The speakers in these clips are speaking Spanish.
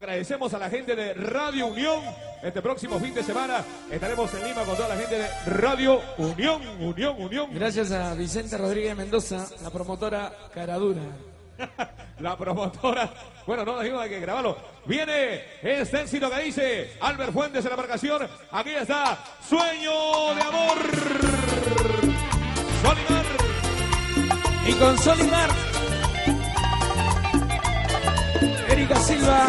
Agradecemos a la gente de Radio Unión. Este próximo fin de semana estaremos en Lima con toda la gente de Radio Unión. Gracias a Vicente Rodríguez Mendoza, la promotora Caradura. La promotora. Bueno, no dijimos, hay que grabarlo. Viene este éxito que dice Albert Fuentes en la marcación. Aquí está Sueño de Amor. Solimar. Y con Solimar, Erika Silva.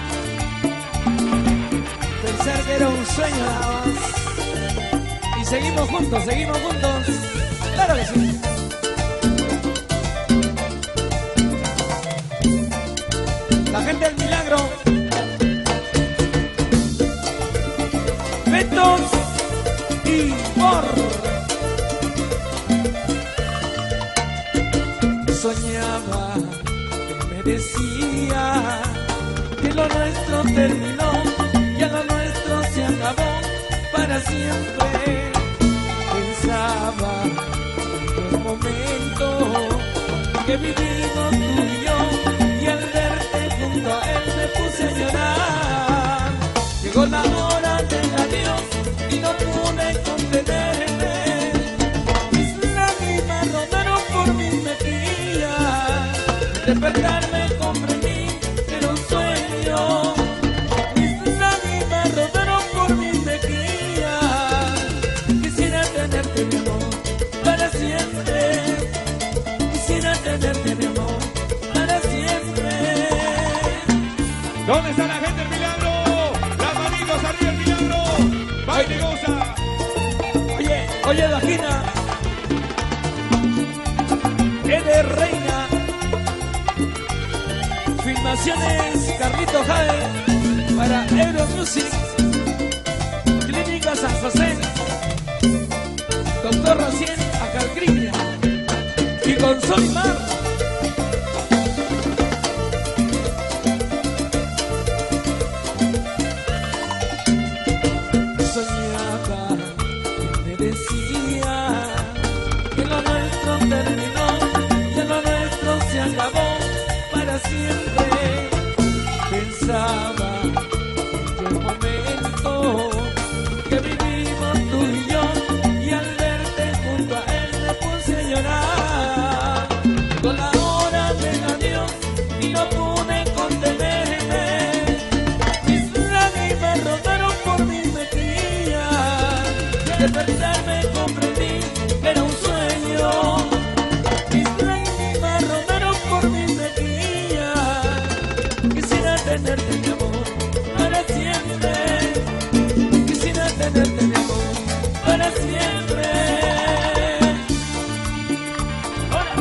Pensar que era un sueño nada más. Y seguimos juntos, claro que sí. La gente del Milagro. Betos y Por. Soñaba que me decía que lo nuestro terminó. Ya lo nuestro se acabó para siempre. Pensaba en el momento que vivimos tú y yo, y al verte junto a él me puse a llorar. Llegó la hora del adiós y no pude contenerme. Mis lágrimas rodaron por mis mejillas. Despertarme comprendí que era un sueño. ¿Dónde está la gente del Milagro? Las manitos arriba el Milagro. Baile y goza. Oye, Vagina. Eder Reina. Filmaciones Carlito Jade para Euro Music. Clínica San José. Doctor Rocien Acalcriña. Y con Solimar. Siempre pensaba en el momento que vivimos tú y yo, y al verte junto a él me puse a llorar. Llegó la hora del adiós y no pude contenerme. Mis lágrimas rodaron por mis mejillas. Despertarme comprendí que era un sueño. Tenerte mi amor para siempre. Quisiera tenerte mi amor para siempre. ¡Hola!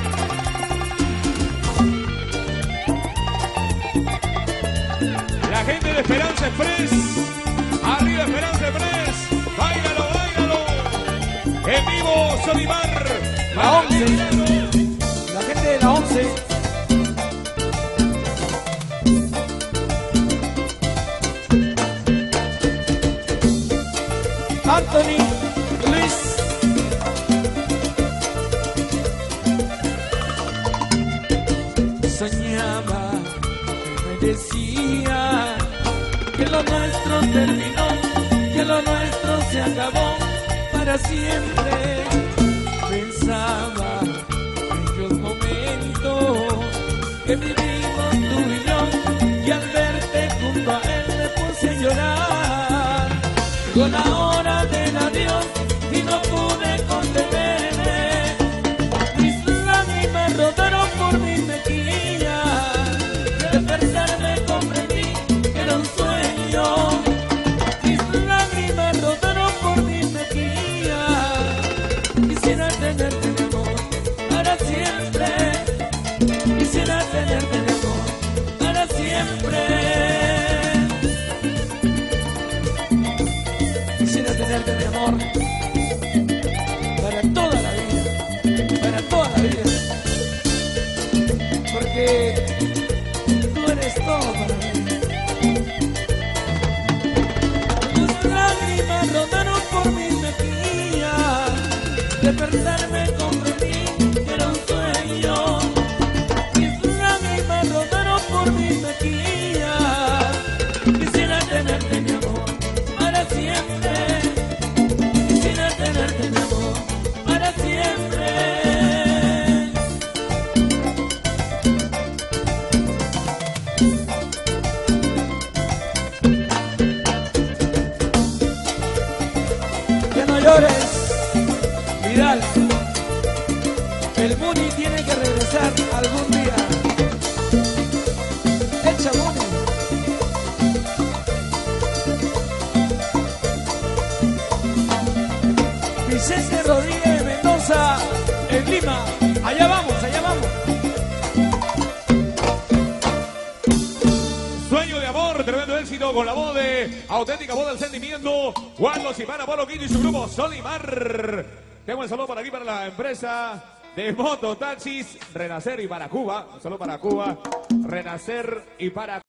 La gente de Esperanza Express. Arriba Esperanza Express. Báilalo. En vivo Solimar. La 11. La gente de la 11. Anthony, Luis. Soñaba, me decía que lo nuestro terminó, que lo nuestro se acabó para siempre. Pensaba en aquel momento que vivimos tú y yo, y al verte junto a él me puse a llorar. Llegó la hora del adiós y no pude contenerme. Mis lágrimas rodaron por mis mejillas. Despertarme comprendí que era un sueño. Mis lágrimas rodaron por mis mejillas. Quisiera tenerte mi amor para siempre. Quisiera tenerte mi amor para siempre. Tenerte mi amor para toda la vida, porque tú eres todo para mí. Tus lágrimas rodaron por mis mejillas. Despertarme comprendí que era un sueño. Mis lágrimas rodaron por mis mejillas. algún día. El Chabones. Vicente Rodríguez Mendoza en Lima. Allá vamos, allá vamos. Sueño de amor, tremendo éxito con la voz de auténtica voz del sentimiento. Juan Lucimana, Polo Quinto y su grupo Solimar. Tengo el saludo para aquí, para la empresa de mototaxis Renacer y para Cuba. Un saludo para Cuba, Renacer y para